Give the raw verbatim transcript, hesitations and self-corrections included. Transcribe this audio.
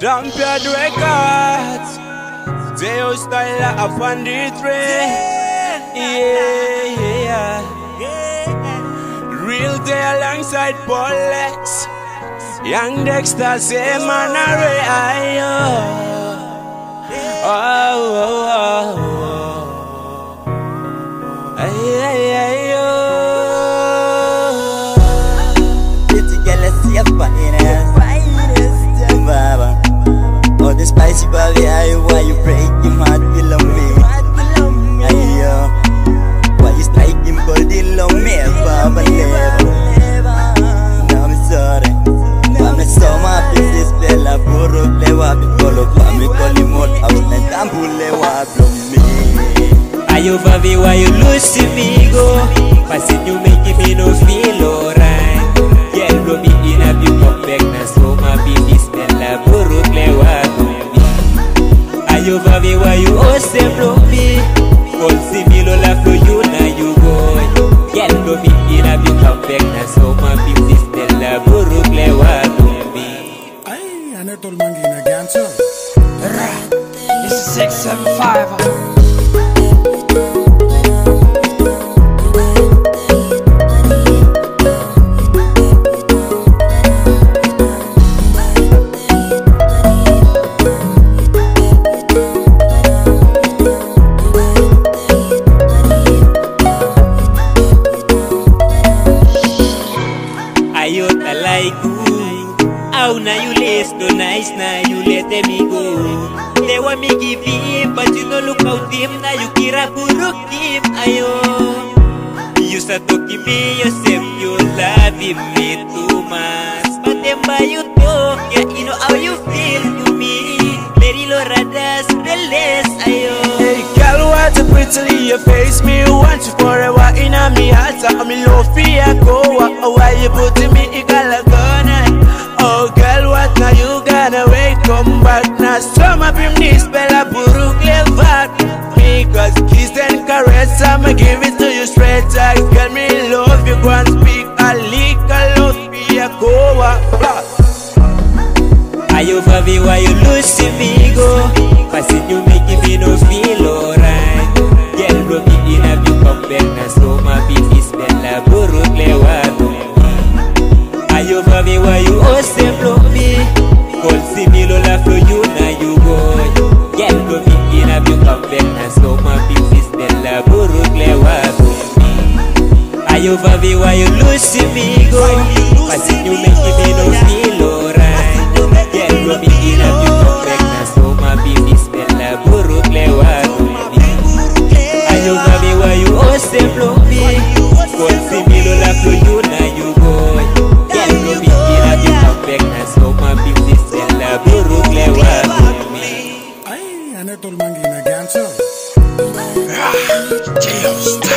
Champion Records, J O style up on the train. Yeah, yeah. Real day alongside Polex. Young Dexter, say man array. Oh, oh, oh, oh. Ay, ay, ay, oh. Pretty girl, let's see your finest. Baba. Oh, the spicy baby, ayo, why you breaking my heart below me? Ayo, why you striking body below me? Baba, never. No, I'm sorry. I'm so much in this bella, puro plewa, bicolo, family, calling more house, and tambulewa, blow me. Ayo, baby, why you losing me, go? Passing you making me no feel alright. Girl, blow me in a bit of backness, so my baby stella, puro plewa, ayo, baby, why you also blow me? Call see me, lola, flow you, now you go. Girl, blow me in a bit of backness, so my baby stella, puro plewa, Ay, Anatol Mangina Ganser. This is six seven five. I like you. How now you lace no nice, now you let me go. They want me give him, but you no look out him. Now you kira buruk him, ayo. You start talking me yourself, you love him me too much. But then by you talk, yeah, you know how you feel to me. Very low radas, the less, ayo. Hey girl, what a pretty your face. Me want you forever in a me heart. I'm in love for you, go. Why you putting me in a corner? Oh girl, what now you gonna wait? Come back now. Some of him this bella buru clever. Because kiss and caress, I'ma give it to you straight. I girl, me love you, go and speak a little love for you, go. Ayo, baby, why you losing me, go? Passing you making me no feel alright. Girl, blow me in a bit of backness, so my baby stella, buru clever. Ayo, baby, why you also blow me? Call see me, lola, flow you, now you go. Girl, blow me in a bit of backness, so my baby stella, buru clever. Ayo, baby, why you losing me, go? Passing you making me no feel alright. Girl, blow me in a bit of backness, so my baby stella, buru clever. Ayo, baby, why you also blow me? Call see me, lola, flow you, now you go. Girl, blow me in a bit of backness, so my baby stella, buru clever. Ay, Anatol Mangina Ganser. J O style.